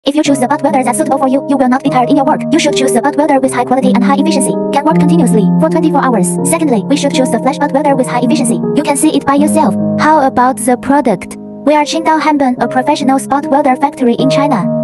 If you choose the butt welder that's suitable for you, you will not be tired in your work. You should choose the butt welder with high quality and high efficiency. Can work continuously for 24 hours. Secondly, we should choose the flash butt welder with high efficiency. You can see it by yourself. How about the product? We are Qingdao Hanben, a professional spot welder factory in China.